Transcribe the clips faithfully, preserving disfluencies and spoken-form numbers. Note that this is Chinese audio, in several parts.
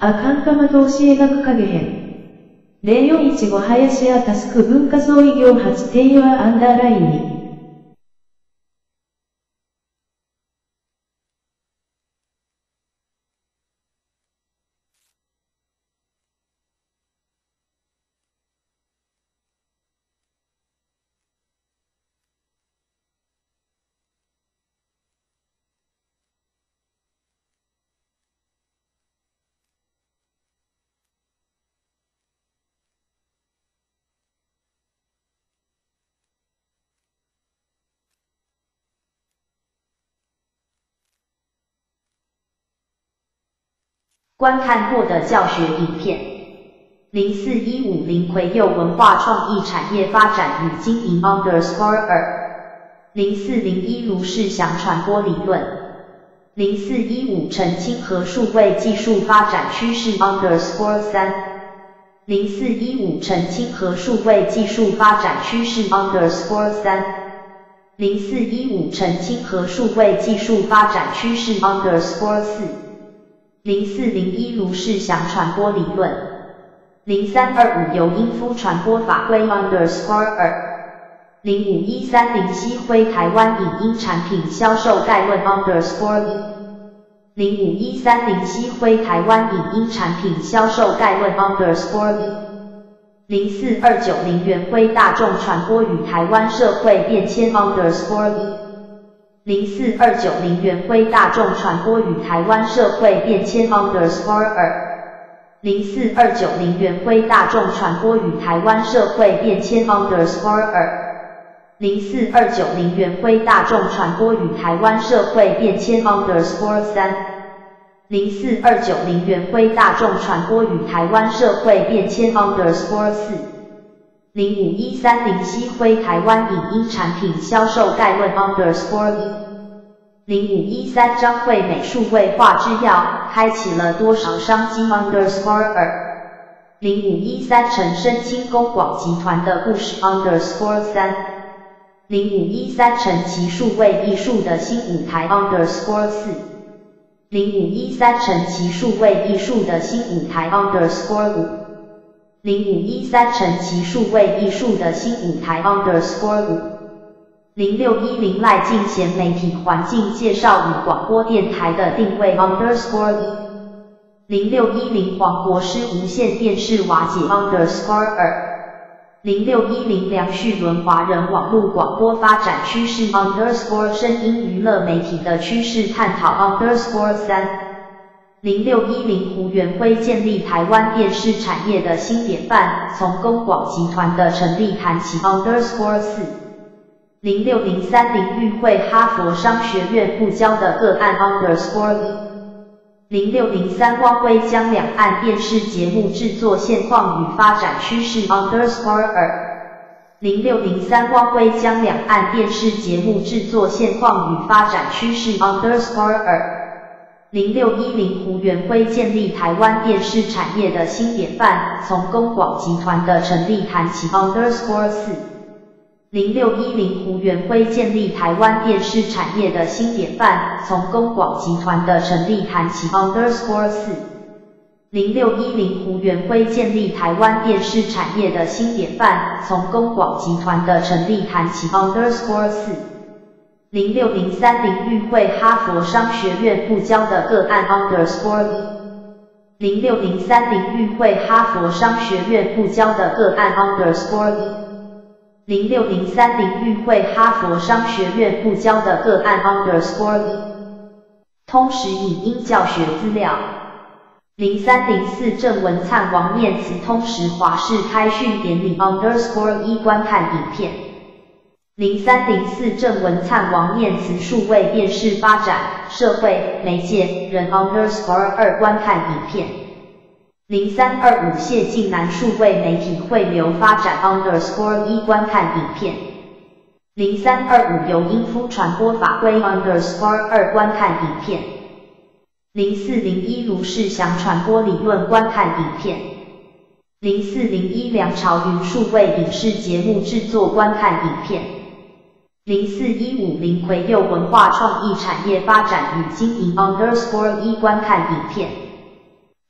あかんかま投資映画影編。ゼロよんいちご林家タスク文化創意業はち定はアンダーラインに。 观看过的教学影片：零四一五零葵佑文化创意产业发展与经营 underscore 二 零四零一卢世祥传播理论零四一五澄清和数位技术发展趋势 underscore 三 零四一五澄清和数位技术发展趋势 underscore 三 零四一五澄清和数位技术发展趋势 underscore 四零四零一卢世祥传播理论零三二五油音夫传播法规 underscore 二零五一三零西辉台湾影音产品销售概论 underscore 一零五一三零西辉台湾影音产品销售概论 underscore 一零四二九零元辉大众传播与台湾社会变迁 underscore 一零四二九零元辉大众传播与台湾社会变迁 underscore 二零四二九零元辉大众传播与台湾社会变迁 underscore 二零四二九零元辉大众传播与台湾社会变迁 underscore 三零四二九零元辉大众传播与台湾社会变迁 underscore 四零五一三零西辉台湾影音产品销售概论 underscore 一零五一三张惠美数位化制药开启了多少商机 underscore 二零五一三陈升轻工广集团的故事 underscore 三零五一三陈其数位艺术的新舞台 underscore 四零五一三陈其数位艺术的新舞台 underscore 五零五一三陈其数位艺术的新舞台 underscore 五零六一零赖进贤媒体环境介绍与广播电台的定位 underscore 一零六一零黄国师无线电视瓦解 underscore 二零六一零梁旭伦华人网络广播发展趋势 underscore 声音娱乐媒体的趋势探讨 underscore 三零六一零胡元辉建立台湾电视产业的新典范，从公广集团的成立谈起 underscore 四零六零三林育会哈佛商学院不交的个案 underscore 一零六零三汪威将两岸电视节目制作现况与发展趋势 underscore 二零六零三汪威将两岸电视节目制作现况与发展趋势 underscore 二零六一零胡元辉建立台湾电视产业的新典范，从公广集团的成立谈起 underscore 四零六一零胡元辉建立台湾电视产业的新典范，从公广集团的成立谈起 underscore 四零六一零胡元辉建立台湾电视产业的新典范，从公广集团的成立谈起 underscore 四零六零三林育会哈佛商学院不交的个案 underscore 一零六零三林育会哈佛商学院不交的个案 underscore 一零六零三林育会哈佛商学院不交的个案 underscore 一通识影音教学资料零三零四郑文灿王念慈通识华视开训典礼 underscore 一观看影片零三零四郑文灿王念慈数位电视发展社会媒介人 underscore 二观看影片零三二五谢晋南数位媒体汇流发展 underscore 一观看影片零三二五由音夫传播法规 underscore 二观看影片零四零一卢世祥传播理论观看影片零四零一梁朝云数位影视节目制作观看影片零四一五零葵佑文化创意产业发展与经营 underscore 一观看影片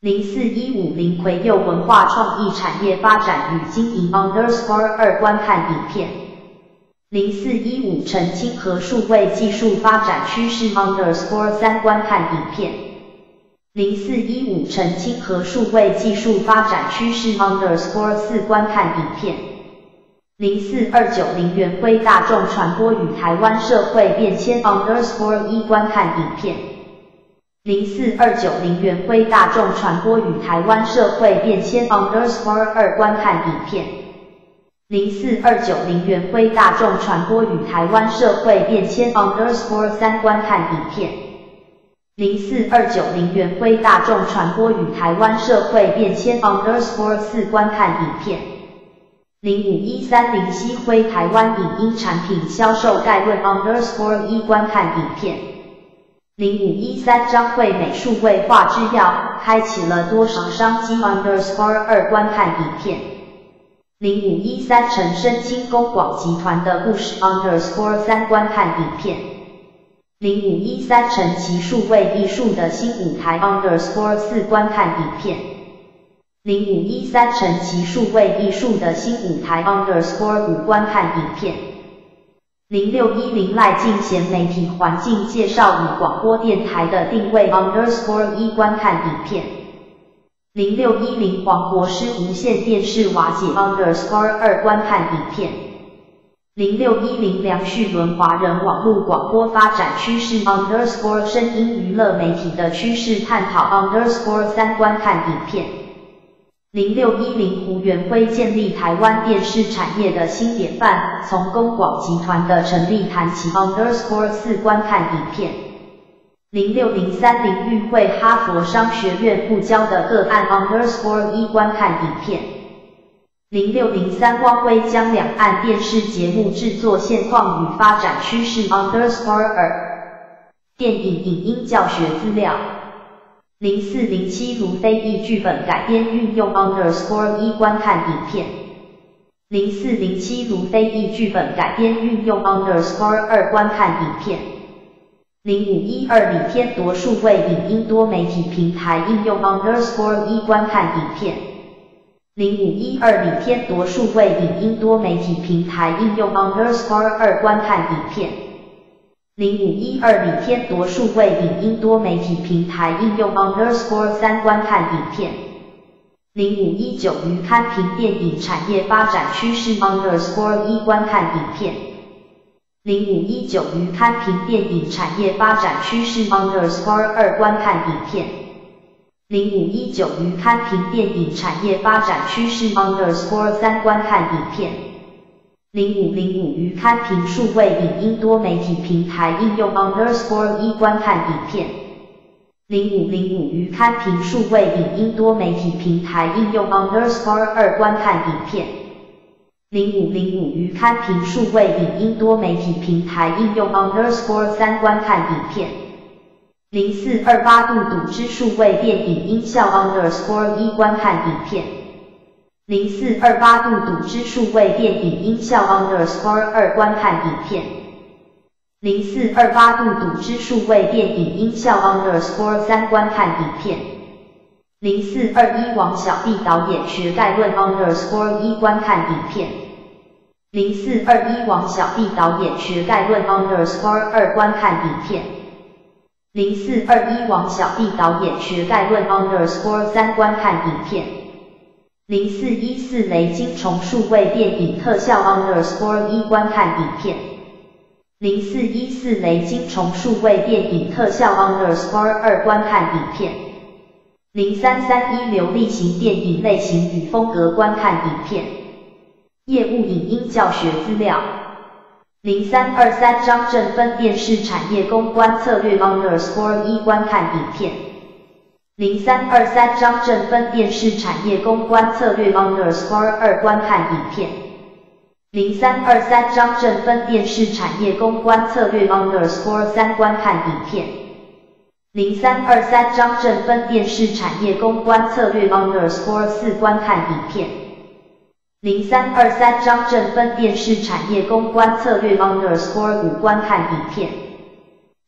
零四一五零葵佑文化创意产业发展与经营 underscore 二观看影片。零四一五澄清和数位技术发展趋势 underscore 三观看影片。零四一五澄清和数位技术发展趋势 underscore 四观看影片。零四二九零元辉大众传播与台湾社会变迁 underscore 一观看影片。零四二九零元辉大众传播与台湾社会变迁 underscore 二观看影片。零四二九零元辉大众传播与台湾社会变迁 underscore 三观看影片。零四二九零元辉大众传播与台湾社会变迁 underscore 四观看影片。零五一三零西辉台湾影音产品销售概论 underscore 一观看影片。零五一三张惠美数位化制药开启了多少商机 underscore 二观看影片。零五一三陈升轻工广集团的故事 underscore 三观看影片。零五一三陈其数位艺术的新舞台 underscore 四观看影片。零五一三陈其数位艺术的新舞台 underscore 五观看影片。零六一零赖进贤媒体环境介绍与广播电台的定位 underscore 一观看影片。零六一零黄国师无线电视瓦解 underscore 二观看影片。零六一零梁旭伦华人网络广播发展趋势 underscore 声音娱乐媒体的趋势探讨 underscore 三观看影片。零六一零胡元辉建立台湾电视产业的新典范，从公广集团的成立谈起 underscore 四观看影片。零六零三林玉慧哈佛商学院不交的个案 underscore 一观看影片。零六零三汪威将两岸电视节目制作现况与发展趋势 underscore 二电影影音教学资料。零四零七如非译剧本改编运用 underscore 一观看影片。零四零七如非译剧本改编运用 underscore 二观看影片。零五一二李天铎数位影音多媒体平台应用 underscore 一观看影片。零五一二李天铎数位影音多媒体平台应用 underscore 二观看影片。零五一二李天铎数位影音多媒体平台应用 underscore 三观看影片。零五一九鱼刊评电影产业发展趋势 underscore 一观看影片。零五一九鱼刊评电影产业发展趋势 underscore 二观看影片。零五一九鱼刊评电影产业发展趋势 underscore 三观看影片。零五零五鱼刊评数位影音多媒体平台应用 underscore 一观看影片。零五零五鱼刊评数位影音多媒体平台应用 underscore 二观看影片。零五零五鱼刊评数位影音多媒体平台应用 underscore 三观看影片。零四二八度笃之数位电影音效 underscore 一观看影片。零四二八度笃之数位电影音效 underscore 二观看影片。零四二八度笃之数位电影音效 underscore 三观看影片。零四二一王小弟导演学概论 underscore 一观看影片。零四二一王小弟导演学概论 underscore 二观看影片。零四二一王小弟导演学概论 underscore 三观看影片。零四一四雷金虫数位电影特效 underscore 一观看影片。零四一四雷金虫数位电影特效 underscore 二观看影片。零三三一流力型电影类型与风格观看影片。业务影音教学资料。零三二三张正芬电视产业公关策略 underscore 一观看影片。零三二三张正芬电视产业公关策略 underscore 二观看影片。零三二三张正芬电视产业公关策略 underscore 三观看影片。零三二三张正芬电视产业公关策略 underscore 四观看影片。零三二三张正芬电视产业公关策略 underscore 五观看影片。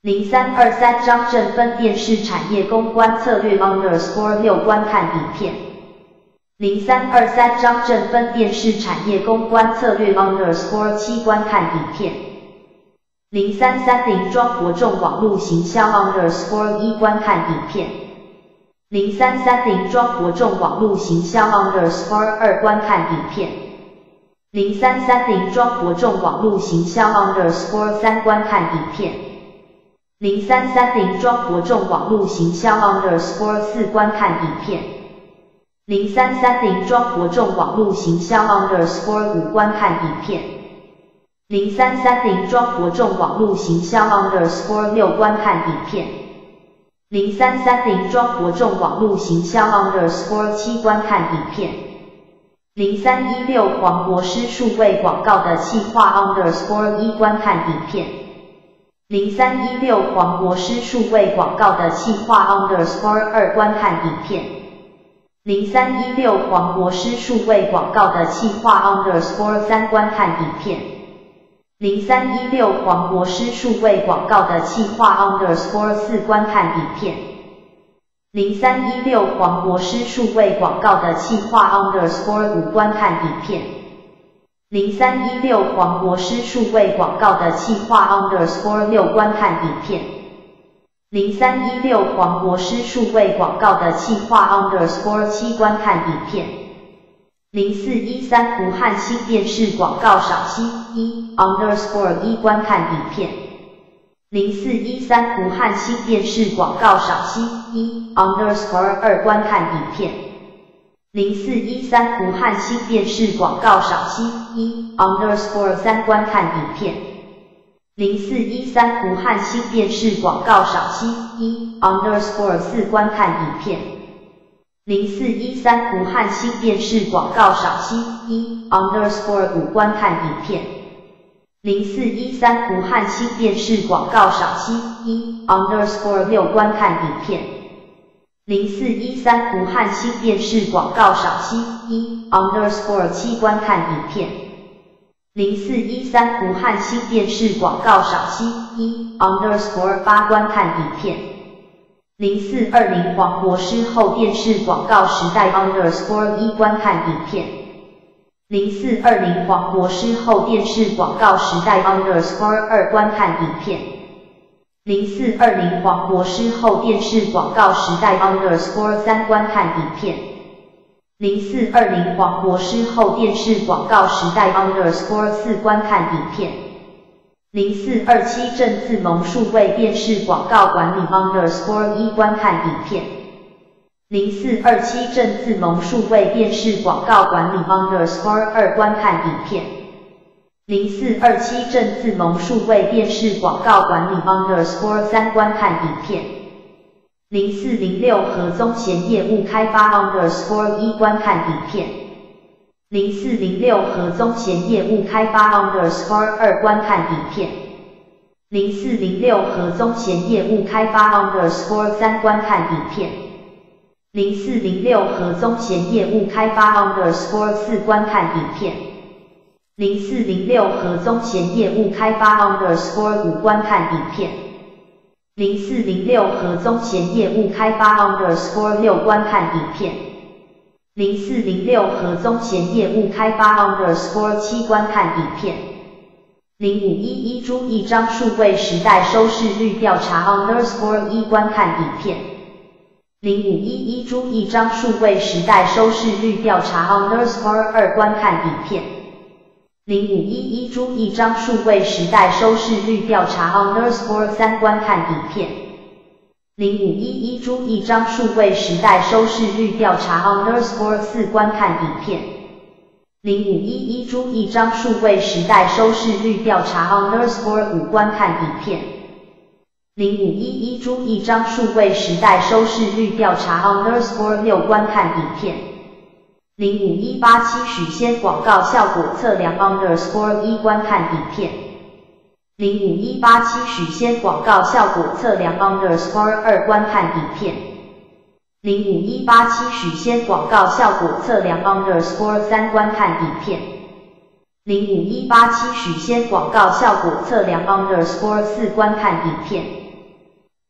零三二三张正分电视产业公关策略 underscore 六观看影片。零三二三张正分电视产业公关策略 underscore 七观看影片。零三三零庄国众网络行销 underscore 一观看影片。零三三零庄国众网络行销 underscore 二观看影片。零三三零庄国众网络行销 underscore 三观看影片。零三三零庄国众网络行销 underscore 四观看影片。零三三零庄国众网络行销 underscore 五观看影片。零三三零庄国众网络行销 underscore 六观看影片。零三三零庄国众网络行销 underscore 七观看影片。零三一六黄国师数位广告的企划 underscore 一观看影片。零三一六黄国师数位广告的企划 underscore 二观看影片。零三一六黄国师数位广告的企划 underscore 三观看影片。零三一六黄国师数位广告的企划 underscore 四观看影片。零三一六黄国师数位广告的企划 underscore 五观看影片。零三一六黄国师数位广告的企划 underscore 六观看影片。零三一六黄国师数位广告的企划 underscore 七观看影片。零四一三胡汉新电视广告赏析一 underscore 一观看影片。零四一三胡汉新电视广告赏析一 underscore 二观看影片。零四一三胡汉新电视广告赏析一 underscore 三观看影片。零四一三胡汉新电视广告赏析一 underscore 四观看影片。零四一三胡汉新电视广告赏析一 underscore 五观看影片。零四一三胡汉新电视广告赏析一 underscore 六观看影片。零四一三胡汉新电视广告赏析一 underscore 七观看影片。零四一三胡汉新电视广告赏析一 underscore 八观看影片。零四二零黄国师后电视广告时代 underscore 一观看影片。零四二零黄国师后电视广告时代 underscore 二观看影片。零四二零黄国师后电视广告时代 underscore 三观看影片。零四二零黄国师后电视广告时代 underscore 四观看影片。零四二七正自盟数位电视广告管理 underscore 一观看影片。零四二七正自盟数位电视广告管理 underscore 二观看影片。零四二七正自盟数位电视广告管理 underscore 三观看影片。零四零六何宗贤业务开发 underscore 一观看影片。零四零六何宗贤业务开发 underscore 二观看影片。零四零六何宗贤业务开发 underscore 三观看影片。零四零六何宗贤业务开发 underscore 四观看影片。零四零六何宗贤业务开发 underscore 五观看影片。零四零六何宗贤业务开发 underscore 六观看影片。零四零六何宗贤业务开发 underscore 七观看影片。零五一一朱一张数位时代收视率调查 underscore 一观看影片。零五一一朱一张数位时代收视率调查 underscore 二观看影片。零五一一朱一张数位时代收视率调查 underscore 三观看影片。零五一一朱一张数位时代收视率调查 underscore 四观看影片。零五一一朱一张数位时代收视率调查 underscore 五观看影片。零五一一朱一张数位时代收视率调查 underscore 六观看影片。零五一八七许仙广告效果测量 underscore 一观看影片。零五一八七许仙广告效果测量 underscore 二观看影片。零五一八七许仙广告效果测量 underscore 三观看影片。零五一八七许仙广告效果测量 underscore 四观看影片。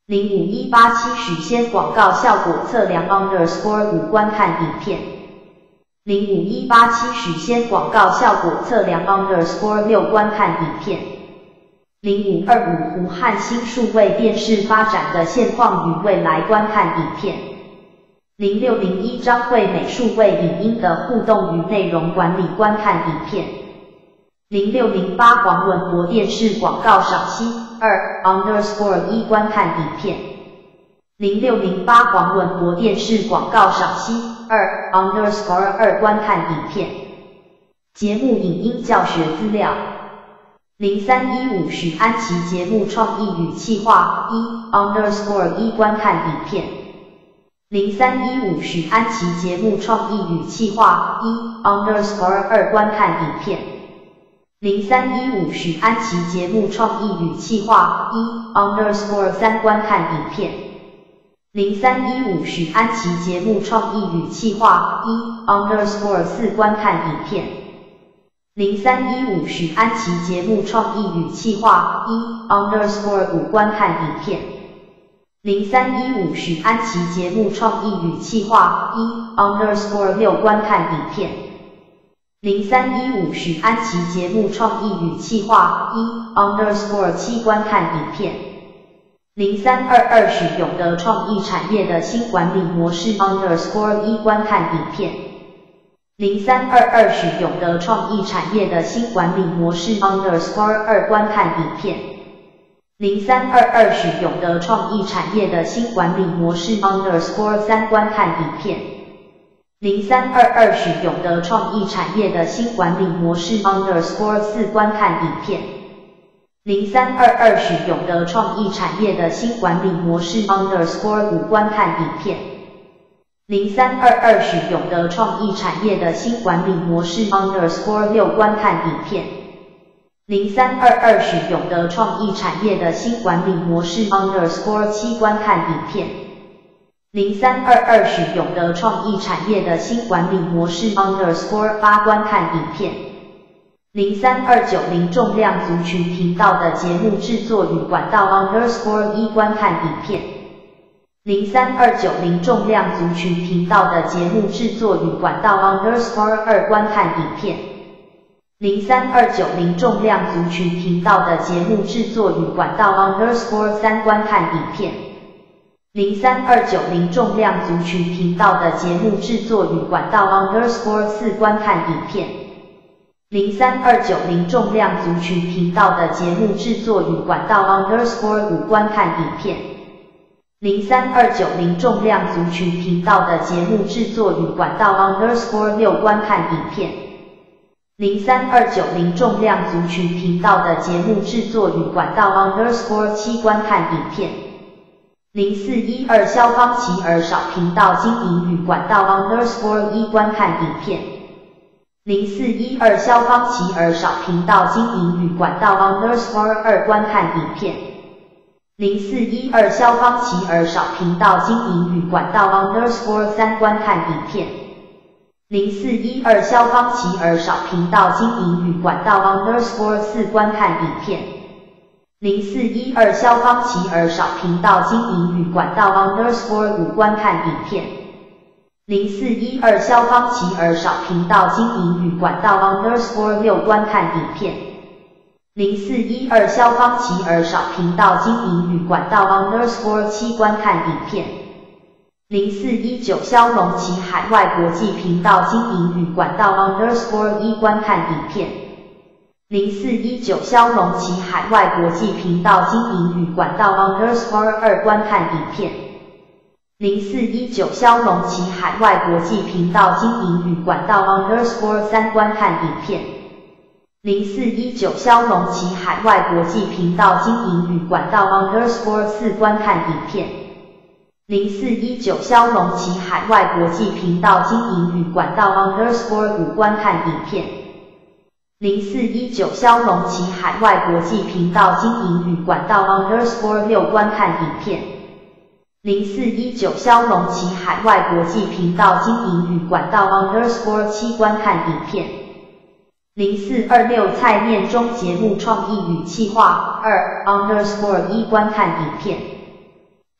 零五一八七许仙广告效果测量 underscore 五观看影片。零五一八七许仙广告效果测量 underscore 六观看影片。零五二五胡汉新数位电视发展的现况与未来观看影片。零六零一张惠美数位影音的互动与内容管理观看影片。零六零八黄文博电视广告赏析二 underscore 一观看影片。零六零八黄文博电视广告赏析二 underscore 二观看影片。节目影音教学资料。零三一五许安琪节目创意与企划一 underscore 一观看影片。零三一五许安琪节目创意与企划一 underscore 二观看影片。零三一五许安琪节目创意与企划一 underscore 三观看影片。零三一五许安琪节目创意与企划一 underscore 四观看影片。零三一五许安琪节目创意与企划一 underscore 五观看影片。零三一五许安琪节目创意与企划一 underscore 六观看影片。零三一五许安琪节目创意与企划一 underscore 七观看影片。零三二二许永德创意产业的新管理模式 underscore 一观看影片。零三二二许永德创意产业的新管理模式 underscore 二观看影片。零三二二许永德创意产业的新管理模式 underscore 三观看影片。零三二二许永德创意产业的新管理模式 underscore 四观看影片。零三二二许永德创意产业的新管理模式 underscore 五观看影片。零三二二许永德创意产业的新管理模式 underscore 六观看影片。零三二二许永德创意产业的新管理模式 underscore 七观看影片。零三二二许永德创意产业的新管理模式 underscore 八观看影片。零三二九零重量族群频道的节目制作与管道 underscore 一观看影片。零三二九零重量族群频道的节目制作与管道 underscore 二观看影片。零三二九零重量族群频道的节目制作与管道 underscore 三观看影片。零三二九零重量族群频道的节目制作与管道 underscore 四观看影片。零三二九零重量族群频道的节目制作与管道 underscore 五观看影片。零三二九零重量族群频道的节目制作与管道 underscore 六观看影片。零三二九零重量族群频道的节目制作与管道 underscore 七观看影片。零四一二萧邦奇儿少频道经营与管道 underscore 一观看影片。零四一二萧邦奇儿少频道经营与管道 underscore 二观看影片。零四一二萧邦奇儿少频道经营与管道 underscore 三观看影片。零四一二萧邦奇儿少频道经营与管道 underscore 四观看影片。零四一二萧邦奇儿少频道经营与管道 underscore 五观看影片。零四一二萧邦奇儿少频道经营与管道 underscore 六观看影片。零四一二萧邦奇儿少频道经营与管道 underscore 七观看影片。零四一九萧龙奇海外国际频道经营与管道 underscore 一观看影片。零四一九萧龙奇海外国际频道经营与管道 underscore 二观看影片。零四一九萧龙奇海外国际频道经营与管道 underscore 三观看影片。零四一九萧龙奇海外国际频道经营与管道 underscore 四观看影片。零四一九萧龙奇海外国际频道经营与管道 underscore 五观看影片。零四一九萧龙奇海外国际频道经营与管道 underscore 六观看影片。零四一九萧龙奇海外国际频道经营与管道 underscore 七观看影片。零四二六蔡念中节目创意与企划二 underscore 一观看影片。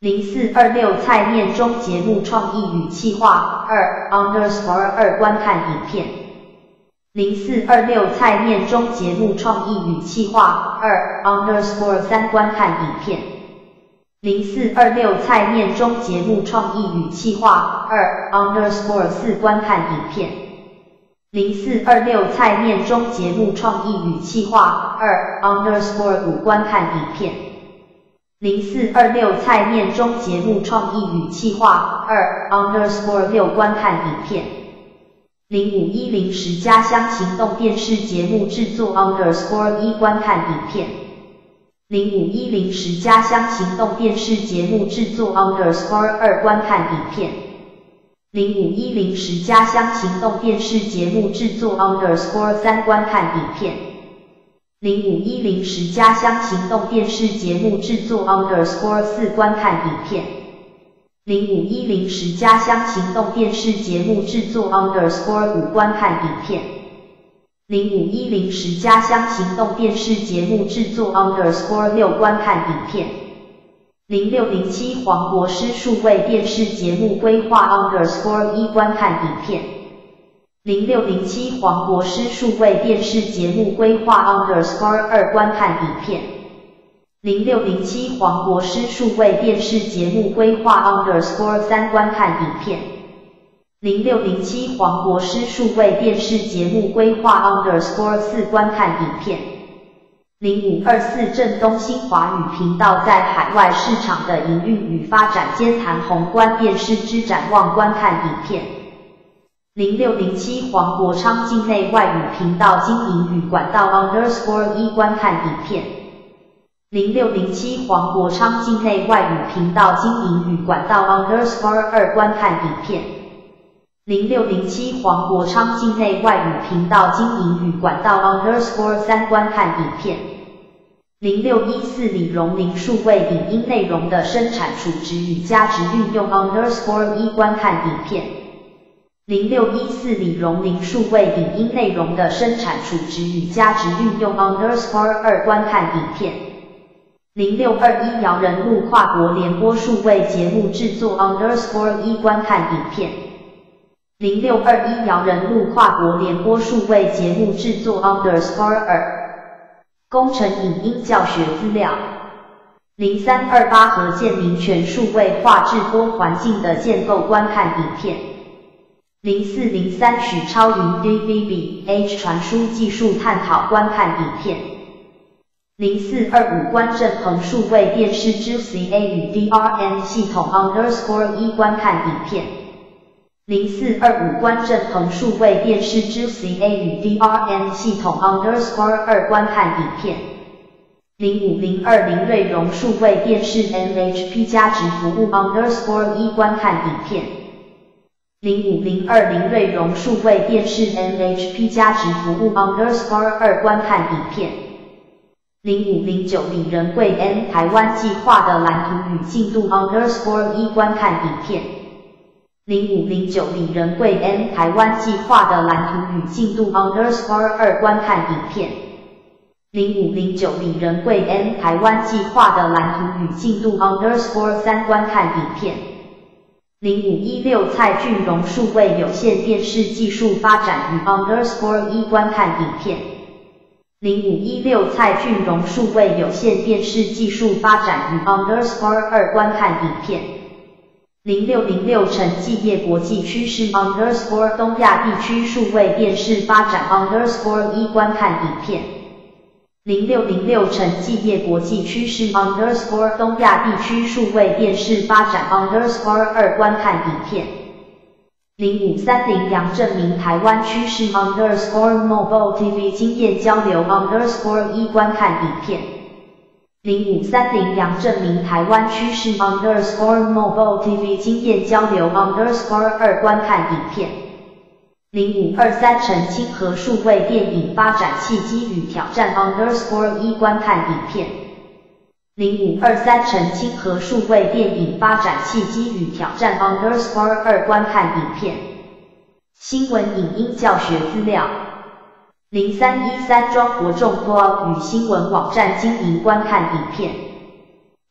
零四二六菜面中节目创意与企划二 underscore 二观看影片。零四二六菜面中节目创意与企划二 underscore 三观看影片。零四二六菜面中节目创意与企划二 underscore 四观看影片。零四二六菜面中节目创意与企划二 underscore 五观看影片。零四二六菜面中节目创意与企划二 underscore 六观看影片。零五一零十家乡行动电视节目制作 underscore 一观看影片。零五一零十家乡行动电视节目制作 underscore 二观看影片。零五一零十家乡行动电视节目制作 underscore 三观看影片。零五一零十家乡行动电视节目制作 underscore 四观看影片。零五一零十家乡行动电视节目制作 underscore 五观看影片。零五一零十家乡行动电视节目制作 underscore 六观看影片。零六零七黄国师数位电视节目规划 underscore 一观看影片。零六零七黄国师数位电视节目规划 underscore 二观看影片。零六零七黄国师数位电视节目规划 underscore 三观看影片。零六零七黄国师数位电视节目规划 underscore 四观看影片。零五二四正东新华语频道在海外市场的营运与发展兼谈宏观电视之展望观看影片。零六零七黄国昌境内外语频道经营与管道 underscore 一观看影片。零六零七黄国昌境内外语频道经营与管道 underscore 二观看影片。零六零七黄国昌境内外语频道经营与管道 underscore 三观看影片。零六一四李荣林数位影音内容的生产储值与价值运用 underscore 一观看影片。零六一四李荣林数位影音内容的生产储值与价值运用 underscore 二观看影片。零六二一姚人路跨国联播数位节目制作 underscore 一观看影片。零六二一姚人路跨国联播数位节目制作 underscore 二工程影音教学资料。零三二八核建民权数位化制播环境的建构观看影片。零四零三许超云 D V B H 传输技术探讨观看影片。零四二五关正恒数位电视之 C A 与 D R M 系统 underscore 一观看影片。零四二五关正恒数位电视之 C A 与 D R M 系统 underscore 二观看影片。零五零二林瑞荣数位电视 M H P 加值服务 underscore 一观看影片。零五零二林瑞荣数位电视 M H P 加值服务 underscore 二观看影片。零五零九李仁贵 N 台湾计划的蓝图与进度 underscore 一观看影片。零五零九李仁贵 N 台湾计划的蓝图与进度 underscore 二观看影片。零五零九李仁贵 N 台湾计划的蓝图与进度 underscore 三观看影片。零五一六蔡俊荣数位有线电视技术发展与 underscore 一观看影片。零五一六蔡俊荣数位有线电视技术发展与 underscore 二观看影片。零六零六成继业国际趋势 underscore 东亚地区数位电视发展 underscore 一观看影片。零六零六成继业国际趋势 underscore 东亚地区数位电视发展 underscore 二观看影片。零五三零杨正明台湾趋势 underscore mobile T V 经验交流 underscore 一观看影片。零五三零杨正明台湾趋势 underscore mobile T V 经验交流 underscore 二观看影片。零五二三陈清河数位电影发展契机与挑战 underscore 一观看影片。零五二三陈清河数位电影发展契机与挑战 underscore 二观看影片。新闻影音教学资料。零三一三庄国众 blog 与新闻网站经营观看影片。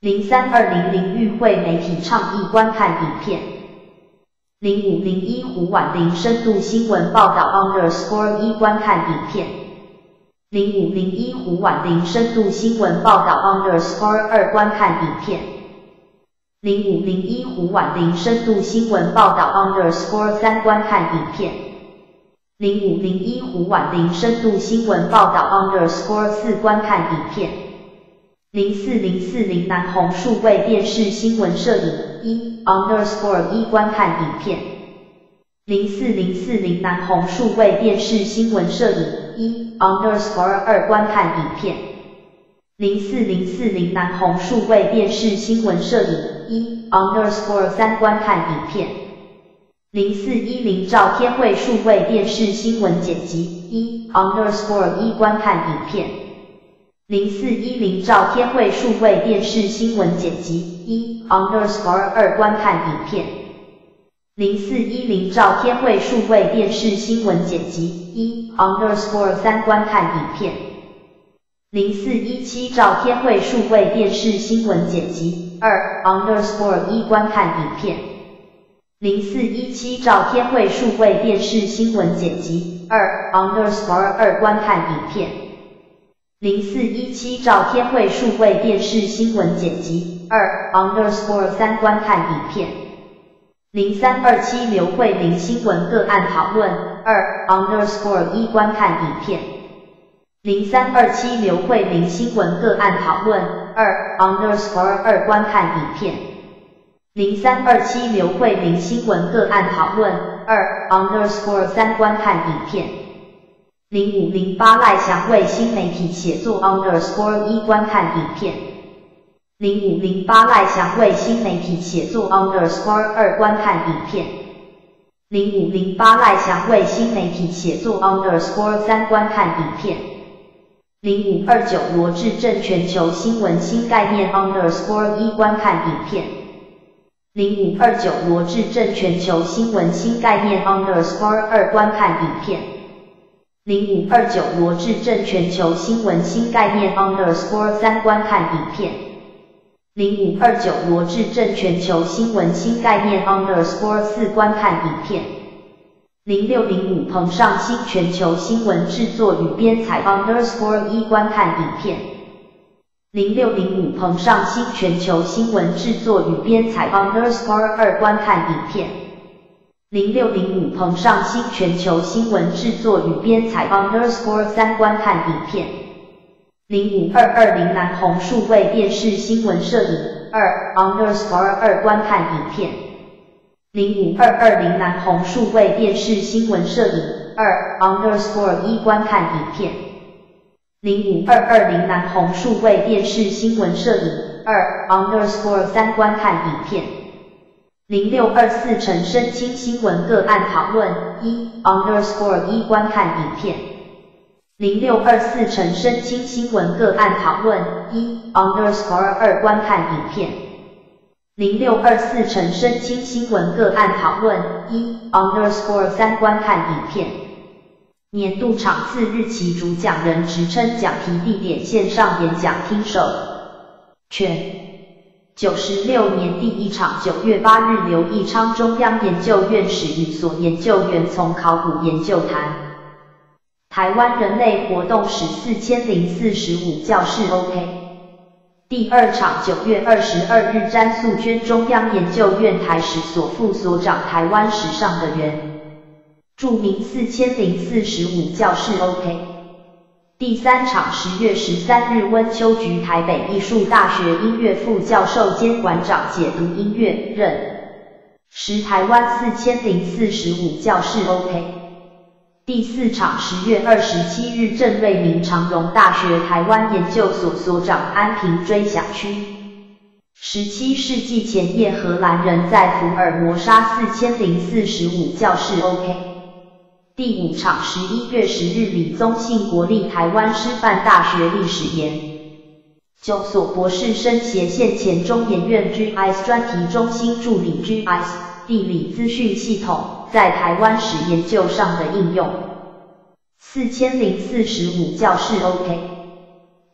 零三二零零与会媒体倡议观看影片。零五零一胡婉玲深度新闻报道 underscore 一观看影片。零五零一胡婉玲深度新闻报道 underscore 二观看影片。零五零一胡婉玲深度新闻报道 underscore 三观看影片。零五零一胡婉玲深度新闻报道 underscore 四观看影片。零四零四零南红数位电视新闻摄影一 underscore 一观看影片。零四零四零南红数位电视新闻摄影一 underscore 二观看影片。零四零四零南红数位电视新闻摄影一 underscore 三观看影片。零四一零赵天惠数位电视新闻剪辑一 underscore 一观看影片。零四一零赵天惠数位电视新闻剪辑一 underscore 二观看影片。零四一零赵天惠数位电视新闻剪辑一 underscore 三观看影片。零四一七赵天惠数位电视新闻剪辑二 underscore 一观看影片。零四一七赵天惠数位电视新闻剪辑二 underscore 二观看影片。零四一七赵天惠数位电视新闻剪辑二 underscore 三观看影片。零三二七刘慧玲新闻个案讨论二 underscore 一观看影片。零三二七刘慧玲新闻个案讨论二 underscore 二观看影片。零三二七刘慧玲新闻个案讨论二 underscore 三观看影片。零五零八赖祥为新媒体写作 underscore 一观看影片。零五零八赖祥为新媒体写作 underscore 二观看影片。零五零八赖祥为新媒体写作 underscore 三观看影片。零五二九罗志正全球新闻新概念 underscore 一观看影片。零五二九罗志正全球新闻新概念 underscore 二观看影片。零五二九罗志正全球新闻新概念 underscore 三观看影片。零五二九罗志正全球新闻新概念 underscore 四观看影片。零六零五彭尚新全球新闻制作与编采 underscore 一观看影片。零六零五彭尚新全球新闻制作与编采 underscore 二观看影片。零六零五彭尚新全球新闻制作与编采 underscore 三观看影片。零五二二零南红数位电视新闻摄影二 underscore 二观看影片。零五二二零南红数位电视新闻摄影二 underscore 一观看影片。零五二二零南红数位电视新闻摄影二 underscore 三观看影片。零六二四陈升清新闻个案讨论一 underscore 一观看影片。零六二四陈升清新闻个案讨论一 underscore 二观看影片。零六二四陈升清新闻个案讨论一 underscore 三观看影片。年度场次日期主讲人职称讲题地点线上演讲听授权。九十六年第一场九月八日刘义昌中央研究院史语所研究员从考古研究谈台湾人类活动史四千零四十五教室 OK。第二场九月二十二日詹素娟中央研究院台史所副所长台湾史上的人著名四千零四十五教室 OK。第三场十月十三日温秋菊台北艺术大学音乐副教授兼馆长解读音乐任时台湾四千零四十五教室 OK。第四场十月二十七日郑瑞明长荣大学台湾研究所所长安平追想区十七世纪前叶荷兰人在福尔摩沙四千零四十五教室 OK。第五场十一月十日李宗信国立台湾师范大学历史研究所博士生斜线前中研院 G I S 专题中心助理 G I S 地理资讯系统在台湾史研究上的应用四千零四十五教室 OK。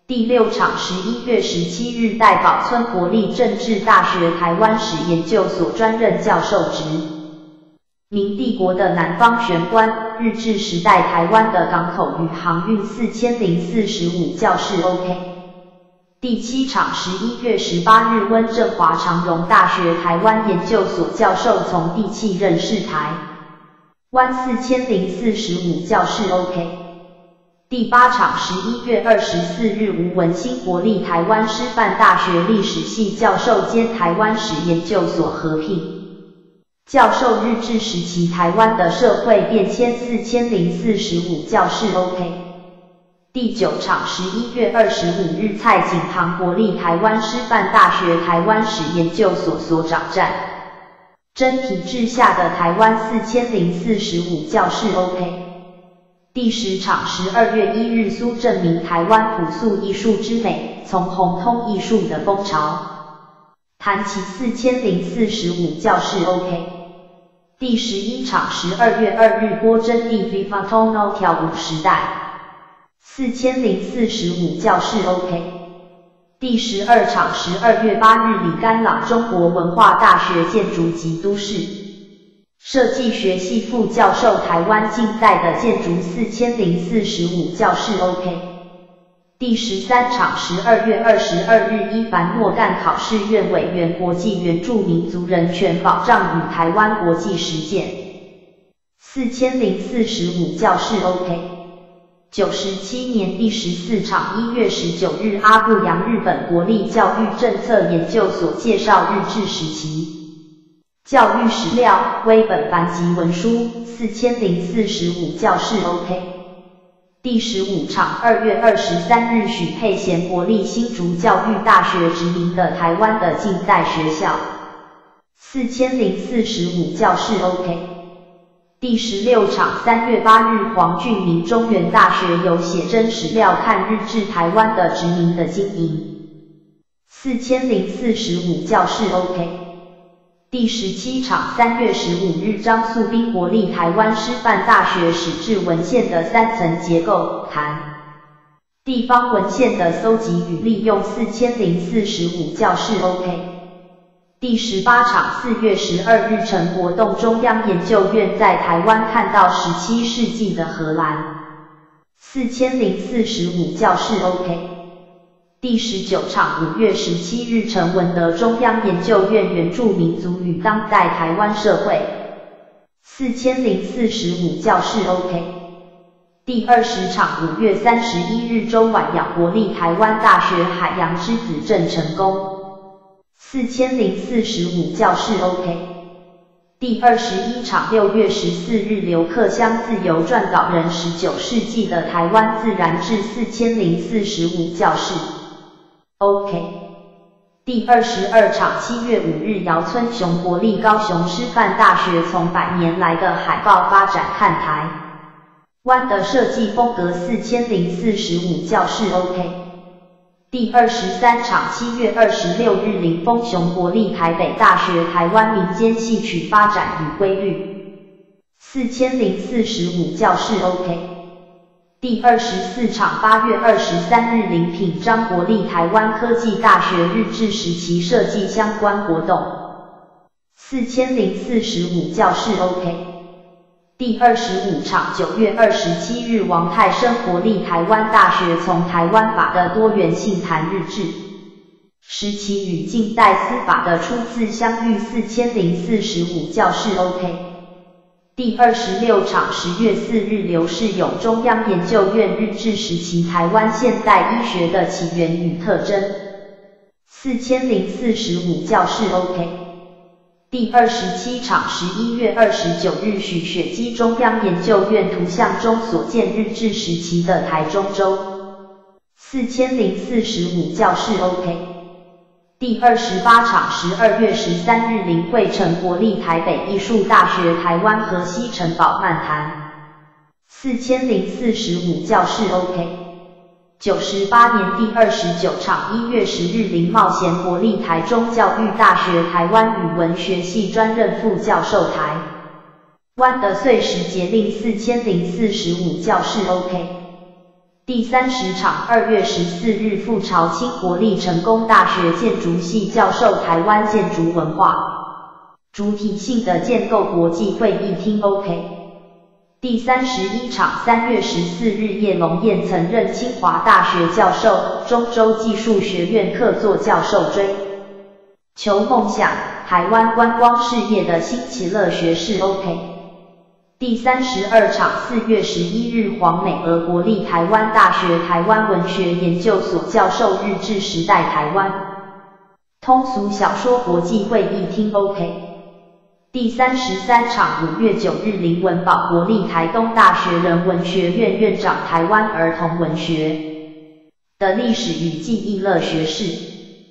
第六场十一月十七日代保村国立政治大学台湾史研究所专任教授职。明帝国的南方玄关，日治时代台湾的港口与航运四千零四十五教室 OK。第七场十一月十八日温正华长荣大学台湾研究所教授从地气任事台湾四千零四十五教室 OK。第八场十一月二十四日吴文兴国立台湾师范大学历史系教授兼台湾史研究所合聘教授日治时期台湾的社会变迁四千零四十五教室 OK。第九场十一月二十五日蔡景堂国立台湾师范大学台湾史研究所所长战争体制下的台湾四千零四十五教室 OK。第十场十二月一日苏证明台湾朴素艺术之美，从红通艺术的风潮谈起四千零四十五教室 OK。第十一场十二月二日郭真地 Viva Tono 跳舞时代四千零四十五教室 OK。第十二场十二月八日李甘朗中国文化大学建筑及都市设计学系副教授台湾近代的建筑四千零四十五教室 OK。第十三场十二月二十二日伊凡诺干考试院委员国际原住民族人权保障与台湾国际实践四千零四十五教室 OK。九十七年第十四场一月十九日阿布扬日本国立教育政策研究所介绍日治时期教育史料微本繁集文书四千零四十五教室 OK。第十五场二月二十三日许佩贤国立新竹教育大学直名的台湾的近代学校四千零四十五教室 OK。第十六场三月八日黄俊明中原大学有写真史料看日治台湾的殖民的经营四千零四十五教室 OK。第十七场三月十五日张素斌国立台湾师范大学史志文献的三层结构谈地方文献的搜集与利用四千零四十五教室 OK。第十八场四月十二日陈国栋中央研究院在台湾看到十七世纪的荷兰四千零四十五教室 OK。第十九场五月十七日陈文德中央研究院原住民族与当代台湾社会四千零四十五教室 OK。第二十场五月三十一日周婉窈国立台湾大学海洋之子郑成功四千零四十五教室 OK。第二十一场六月十四日刘克襄自由撰稿人十九世纪的台湾自然志四千零四十五教室OK。第二十二场七月五日姚村雄国立高雄师范大学从百年来的海报发展看台湾的设计风格四千零四十五教室 OK。第二十三场七月二十六日林峰雄国立台北大学台湾民间戏曲发展与规律四千零四十五教室 OK。第二十四场八月二十三日林品章国立台湾科技大学日治时期设计相关活动四千零四十五教室 OK。第二十五场九月二十七日王泰生国立台湾大学从台湾法的多元性谈日治时期与近代司法的初次相遇四千零四十五教室 OK。第二十六场十月四日刘世勇中央研究院日治时期台湾现代医学的起源与特征四千零四十五教室 OK。第二十七场十一月二十九日许雪姬中央研究院图像中所见日治时期的台中州四千零四十五教室 OK。第二十八场十二月十三日林惠成国立台北艺术大学台湾河西城堡漫谈四千零四十五教室 OK。九十八年第二十九场一月十日林茂贤国立台中教育大学台湾语文学系专任副教授台湾的岁时节令四千零四十五教室 OK。 第三十场二月十四日赴朝清国立成功大学建筑系教授台湾建筑文化主体性的建构国际会议厅 OK。第三十一场三月十四日叶龙彦曾任清华大学教授，中州技术学院客座教授，追求梦想，台湾观光事业的新奇乐学士 OK。第三十二场四月十一日黄美娥国立台湾大学台湾文学研究所教授，日治时代台湾通俗小说国际会议厅 OK。第三十三场五月九日林文宝国立台东大学人文学院院长，台湾儿童文学的历史与记忆乐学士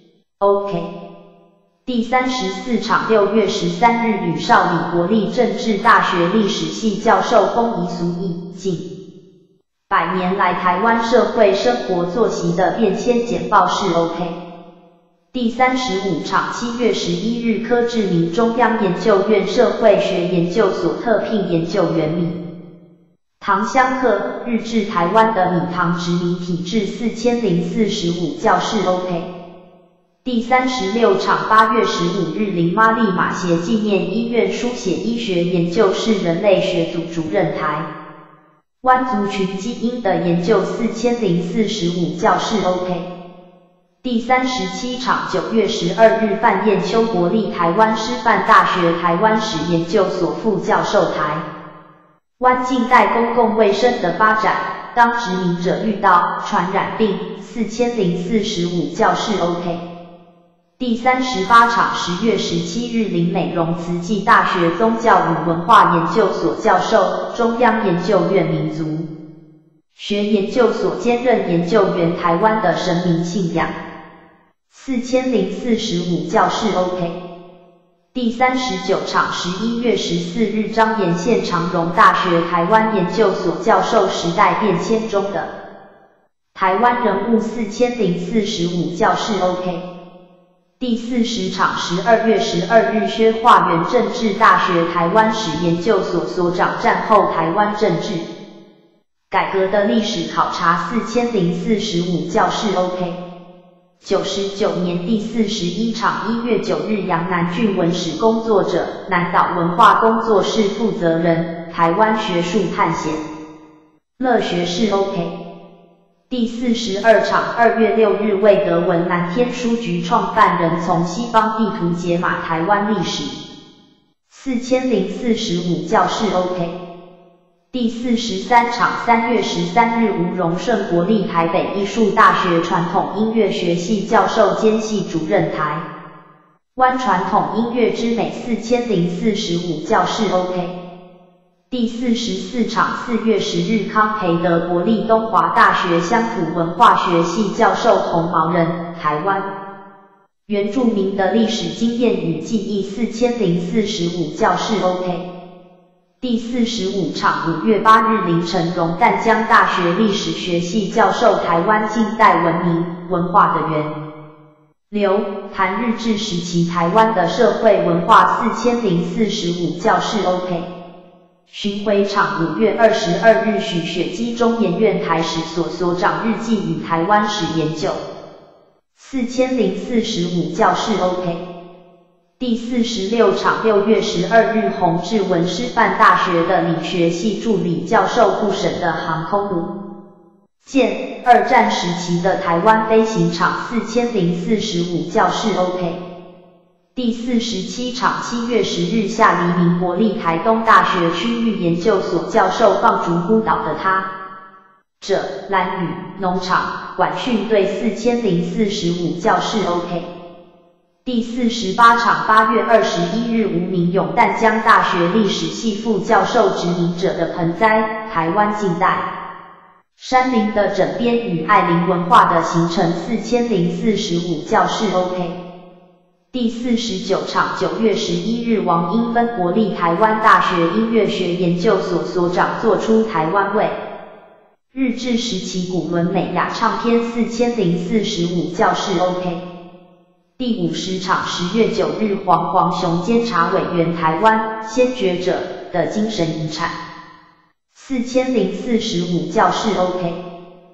OK。第三十四场六月十三日吕少理国立政治大学历史系教授，风仪俗意近百年来台湾社会生活作息的变迁简报是 OK。第三十五场七月十一日柯志明中央研究院社会学研究所特聘研究员米糖香客，日治台湾的米糖殖民体制四千零四十五教室 OK。第三十六场八月十五日林妈利马偕纪念医院输血医学研究室人类学组主任，台湾族群基因的研究四千零四十五教室 OK。第三十七场九月十二日范彦秋国立台湾师范大学台湾史研究所副教授，台湾近代公共卫生的发展，当殖民者遇到传染病四千零四十五教室 OK。第三十八场十月十七日林美容慈济大学宗教与文化研究所教授，中央研究院民族学研究所兼任研究员，台湾的神明信仰四千零四十五教室 OK。 第三十九场十一月十四日张延宪长荣大学台湾研究所教授，时代变迁中的台湾人物四千零四十五教室 OK。 第四十场十二月十二日薛化元政治大学台湾史研究所所长，战后台湾政治改革的历史考察四千零四十五教室 OK。九十九年第四十一场一月九日杨南郡文史工作者，南岛文化工作室负责人，台湾学术探险乐学士 OK。 第四十二场二月六日魏德文南天书局创办人从西方地图解码台湾历史四千零四十五教室 OK。第四十三场三月十三日吴荣胜国立台北艺术大学传统音乐学系教授兼系主任，台湾传统音乐之美四千零四十五教室 OK。 第四十四场四月十日康培德国立东华大学乡土文化学系教授洪毛人，台湾原住民的历史经验与记忆四千零四十五教室 OK。第四十五场五月八日林成荣淡江大学历史学系教授，台湾近代文明文化的源流，谈日治时期台湾的社会文化四千零四十五教室 OK。 巡回场五月二十二日许雪姬中研院台史所所长日记与台湾史研究四千零四十五教室 OK。第四十六场六月十二日洪志文师范大学的理学系助理教授，部审的航空母舰二战时期的台湾飞行场四千零四十五教室 OK。 第四十七场七月十日夏黎明国立台东大学区域研究所教授，放逐孤岛的他者兰屿农场管训队四千零四十五教室 OK。第四十八场八月二十一日吴明勇淡江大学历史系副教授，殖民者的盆栽，台湾近代山林的枕边与爱林文化的形成四千零四十五教室 OK。 第四十九场九月十一日王英芬国立台湾大学音乐学研究所所长，做出台湾味日治时期古伦美雅唱片四千零四十五教室 OK。第五十场十月九日黄黄雄监察委员，台湾先觉者的精神遗产四千零四十五教室 OK。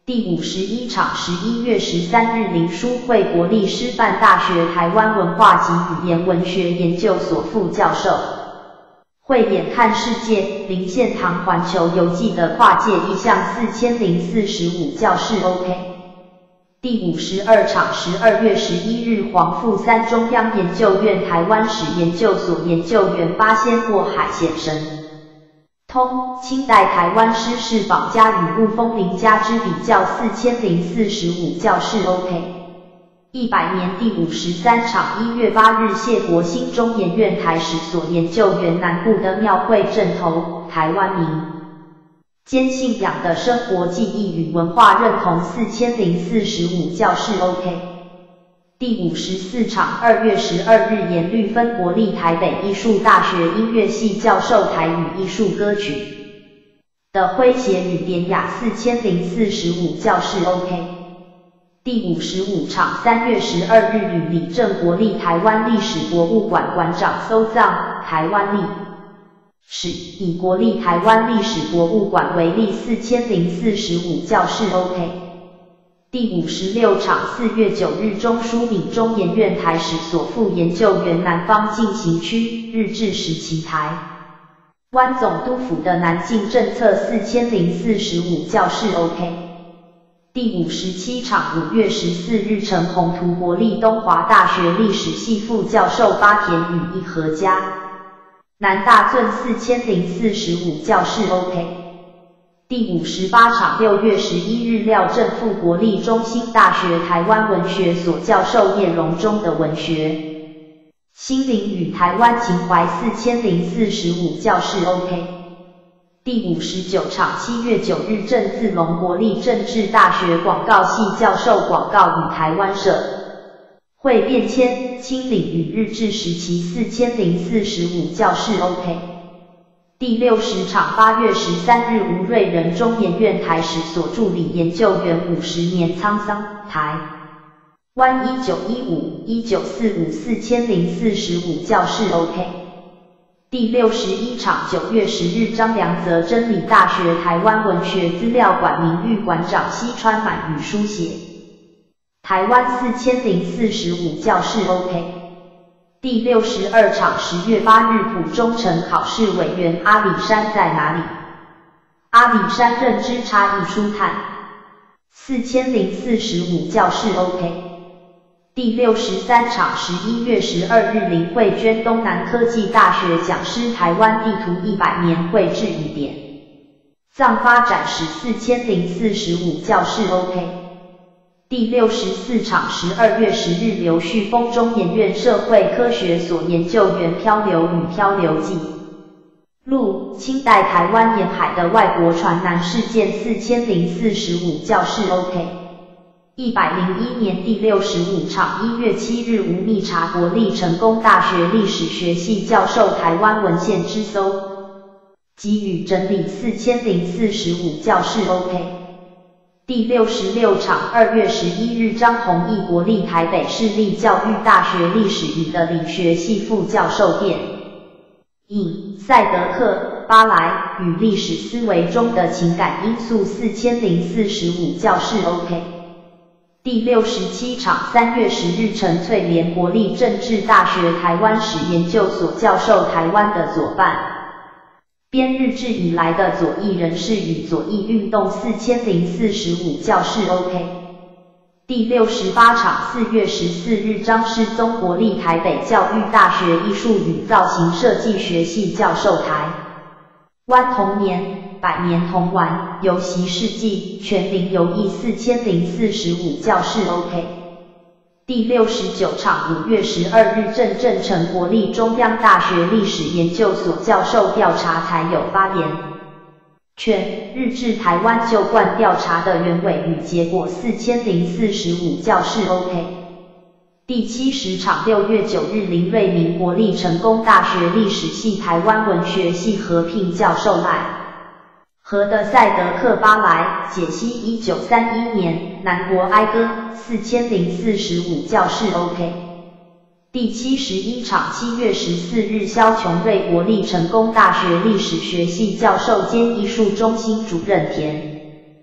第五十一场十一月十三日林书慧国立师范大学台湾文化及语言文学研究所副教授。慧眼看世界，林献堂环球游记的跨界意向四千零四十五教室 OK。第五十二场十二月十一日黄富三中央研究院台湾史研究所研究员八仙过海现身。通清代台湾诗事访家与雾峰林家之比较四千零四十五教室 OK。一百年第五十三场一月八日谢国兴中研院台史所研究员南部的庙会镇头，台湾民间信仰的生活记忆与文化认同四千零四十五教室 OK。第五十四场二月十二日盐绿分国立台北艺术大学音乐系教授台语艺术歌曲的诙谐与典雅四千零四十五教室 OK。第五十五场三月十二日吕李正国立台湾历史博物馆馆长搜藏台湾历史，以国立台湾历史博物馆为例四千零四十五教室 OK。第五十六场四月九日中书闽中研院台史所副研究员南方进行区日治时期台湾总督府的南进政策四千零四十五教室 OK。第五十七场五月十四日陈宏图国立东华大学历史系副教授八田与一合家南大圳四千零四十五教室 OK。第五十八场六月十一日廖正富国立中兴大学台湾文学所教授叶荣中的文学心灵与台湾情怀四千零四十五教室 OK。第五十九场七月九日郑自龙国立政治大学广告系教授广告与台湾社会变迁清领与日治时期四千零四十五教室 OK。第六十场八月十三日吴瑞仁中研院台史所助理研究员五十年沧桑台湾一九一五、一九四五四千零四十五教室 OK。第六十一场九月十日张良泽真理大学台湾文学资料馆名誉馆长西川满语书写台湾四千零四十五教室 OK。第六十二场十月八日普中城考试委员阿里山在哪里？阿里山认知差异初探四千零四十五教室 OK。第六十三场十一月十二日林慧娟东南科技大学讲师台湾地图一百年绘制与典藏发展史四千零四十五教室 OK。第六十四场十二月十日刘旭峰中研院社会科学所研究员漂流与漂流记录清代台湾沿海的外国船难事件四千零四十五教室 OK。一百零一年第六十五场一月七日吴密察国立成功大学历史学系教授台湾文献之搜集与整理四千零四十五教室 OK。第六十六场二月十一日张弘毅国立台北市立教育大学历史与的理学系副教授电影赛德克巴莱与历史思维中的情感因素四千零四十五教室 OK。第六十七场三月十日陈翠莲国立政治大学台湾史研究所教授台湾的左半编日治以来的左翼人士与左翼运动四千零四十五教室 OK。第六十八场四月十四日张世宗国立台北教育大学艺术与造型设计学系教授台湾童年百年童玩游习世纪全龄游艺四千零四十五教室 OK。第六十九场五月十二日郑正成国立中央大学历史研究所教授调查才有发言权日治台湾旧惯调查的原委与结果四千零四十五教室 OK。第七十场六月九日林瑞明国立成功大学历史系台湾文学系合聘教授赖和的赛德克巴莱解析一九三一年南国哀歌四千零四十五教室 OK。第七十一场七月十四日萧琼瑞国立成功大学历史学系教授兼艺术中心主任田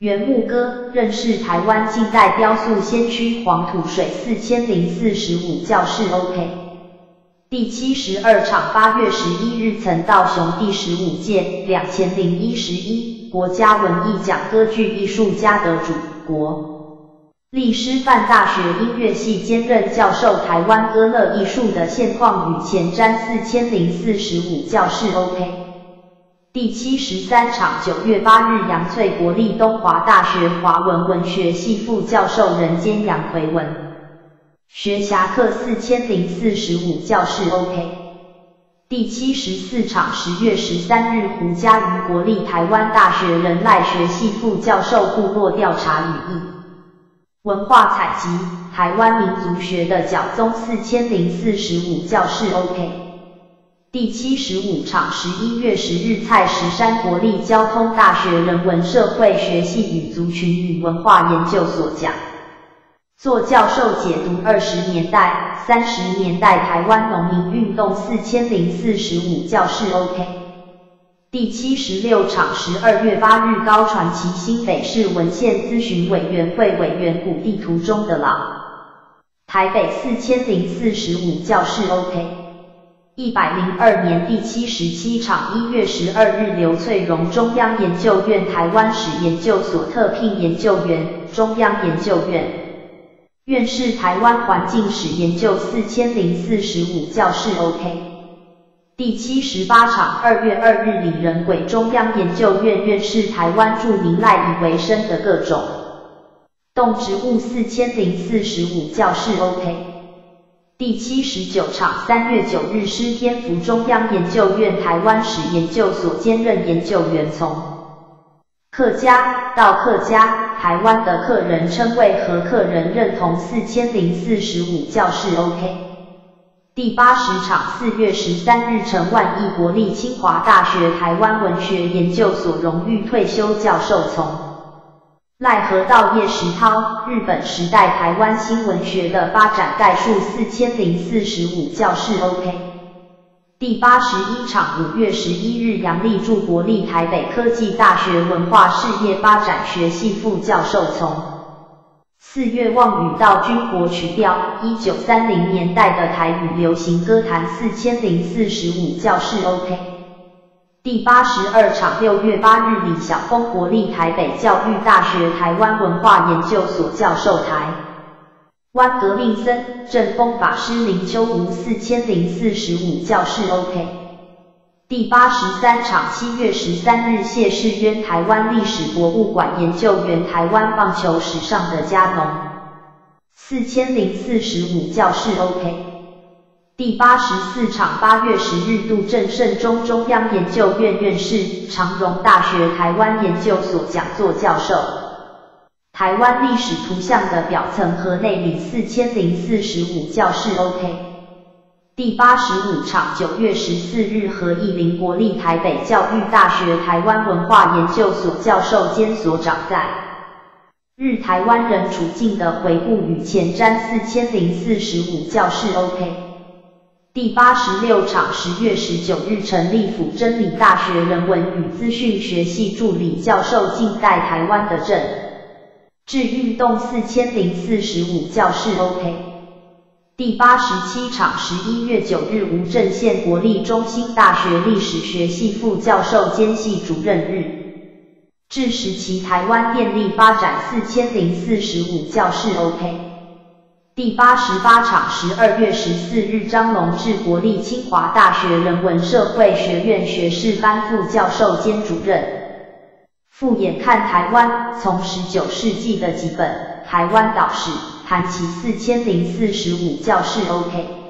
袁牧歌，认识台湾近代雕塑先驱黄土水四千零四十五教室 OK。第七十二场八月十一日曾道雄第十五届两千零一十一国家文艺奖歌剧艺术家得主，国立师范大学音乐系兼任教授台湾歌乐艺术的现况与前瞻四千零四十五教室 OK。第七十三场九月八日杨翠国立东华大学华文文学系副教授人间杨奎文学侠客四千零四十五教室 OK。第七十四场十月十三日胡嘉瑜国立台湾大学人类学系副教授部落调查语义文化采集台湾民族学的角宗四千零四十五教室 OK。第七十五场十一月十日蔡石山国立交通大学人文社会学系与族群与文化研究所讲座教授解读二十年代、三十年代台湾农民运动四千零四十五教室 OK。第七十六场十二月八日高传奇新北市文献咨询委员会委员古地图中的老台北四千零四十五教室 OK。一百零二年第七十七场一月十二日刘翠荣中央研究院台湾史研究所特聘研究员，中央研究院院士台湾环境史研究四千零四十五教室 OK。第七十八场二月二日李仁轨中央研究院院士台湾著名赖以为生的各种动植物四千零四十五教室 OK。第七十九场三月九日施天福中央研究院台湾史研究所兼任研究员，从客家到客家台湾的客人称谓和客人认同四千零四十五教室 OK。第八十场四月十三日陈万义国立清华大学台湾文学研究所荣誉退休教授，从赖和道叶石涛日本时代台湾新文学的发展概述四千零四十五教室 OK。第八十一场五月十一日杨立柱国立台北科技大学文化事业发展学系副教授，从四月望语到军国曲调一九三零年代的台语流行歌坛四千零四十五教室 OK。第八十二场六月八日李晓峰国立台北教育大学台湾文化研究所教授，台湾革命僧正风法师林秋吾四千零四十五教室 OK。第八十三场七月十三日谢世渊台湾历史博物馆研究员台湾棒球史上的佳农四千零四十五教室 OK。第八十四场八月十日杜正胜中中央研究院院士长荣大学台湾研究所讲座教授，台湾历史图像的表层和内里四千零四十五教室 OK。第八十五场九月十四日何义林国立台北教育大学台湾文化研究所教授兼所长，在日台湾人处境的回顾与前瞻四千零四十五教室 OK。第八十六场十月十九日陈立甫真理大学人文与资讯学系助理教授近代台湾的政治运动四千零四十五教室 OK。第八十七场十一月九日吴镇县国立中兴大学历史学系副教授兼系主任日治时期台湾电力发展四千零四十五教室 OK。第八十八场十二月十四日张龙志国立清华大学人文社会学院学士班副教授兼主任，复眼看台湾，从十九世纪的几本台湾岛史谈起四千零四十五教室 OK。